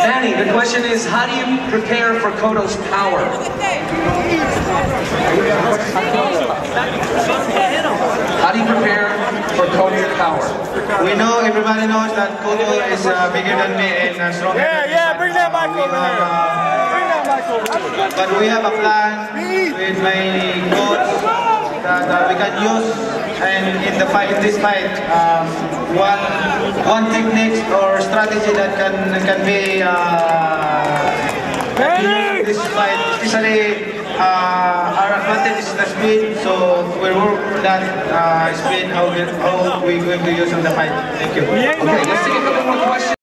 Manny, the question is, how do you prepare for Cotto's power? How do you prepare for Cotto's power? We know, everybody knows that Cotto is bigger than me and stronger than me. Yeah, bring that mic over here. Bring that mic over here. But we have a plan with my coach that we can use, and in the fight, in this fight, one technique or strategy that can be this fight, especially our advantage is the speed, so we work for that speed, how we're going to use in the fight. Thank you. Okay, let's take a couple more questions.